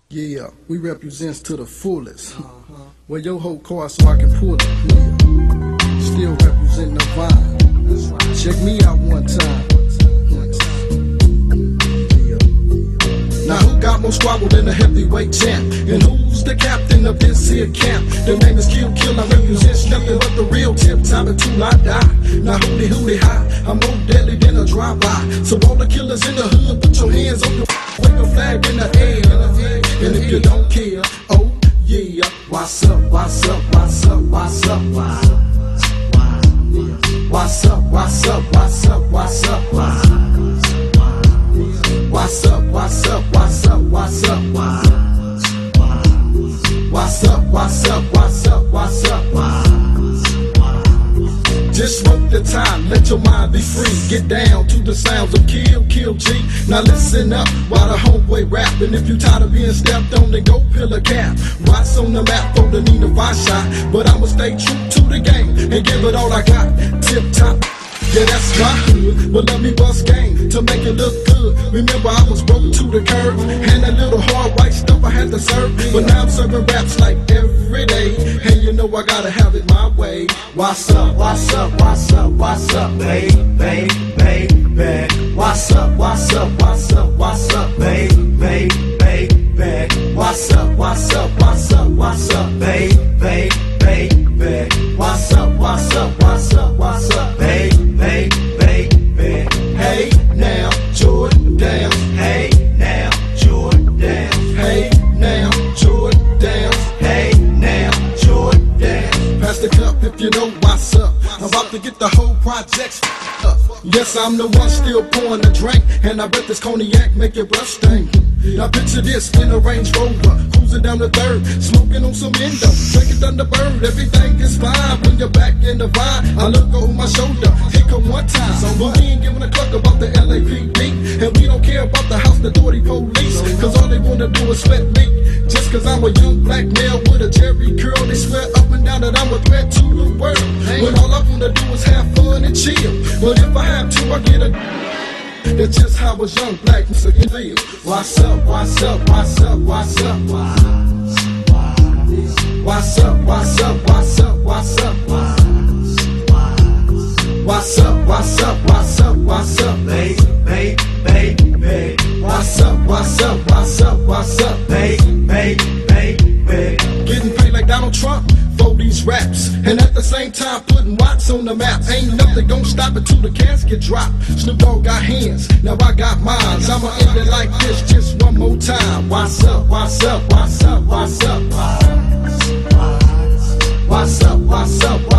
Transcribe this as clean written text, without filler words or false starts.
Yeah, we represents to the fullest. Wear your whole car so I can pull it. Yeah. Still representing the vibe. Check me out one time. Yeah. Now who got more squabble than a heavyweight champ? And who's the captain of this here camp? The name is Kill Kill. I represent nothing but the real tip. Time until I die. Now hootie high. I'm more deadly than a drive-by. So all the killers in the hood, put your hands on your wave a flag in the air. And if you don't care, oh yeah, what's up, what's up, what's up, what's up, what's up, what's up, what's up, what's up, what's up, what's up, what's up, what's up, what's up, what's up, what's up, what's up, what's up. Just smoke the time, let your mind be free. Get down to the sounds of Kill Kill G. Now listen up while the homeboy rap. And if you tired of being stepped on, then go pill a cap. Watch on the map for the Nina Vice shot. But I'ma stay true to the game and give it all I got. Tip top. Yeah, that's my hood, but let me bust game to make it look good. Remember I was broke to the curb, and that little hard white stuff I had to serve. But now I'm serving raps like every day, and you know I gotta have it my way. What's up, what's up, what's up, what's up, baby, baby. What's up, what's up, what's up, what's up, baby, baby. What's up, what's up, what's up, what's up, baby, baby. What's up, what's up, what's up, what's up, baby. Hey now, Jordan down. Hey now, Jordan down. Hey now, Jordan down. Hey now, Jordan down. Pass the cup if you know what's up. I'm about to get the whole project up. Yes, I'm the one still pouring the drink, and I bet this cognac make your breath stink. Now picture this in a Range Rover, cruising down the third, smoking on some Indo, drinking Thunderbird. Everything is fine when you're back in the vine. I look over my shoulder, hit come one time. So we ain't giving a cluck about the LAPD, and we don't care about the House Authority police, cause all they wanna do is sweat me. Just cause I'm a young black male with a Jerry curl, they swear up and down that I'm a threat to the world, when all I wanna do is have fun and chill. But if I have to, I get a... That's just how a young black Mr. can feel. What's up, what's up, what's up, what's up, what's up, what's up, what's up, what's up, what's up, what's up, what's up, what's up, baby, baby. What's up, what's up, what's up, what's up, baby, baby. Getting paid like Donald Trump for these raps, and at the same time putting Watts on the map. Ain't nothing gonna stop it till the casket drop. Snoop Dogg got hands, now I got mines. I'ma end it like this just one more time. What's up, what's up, what's up, what's up, what's up, what's up,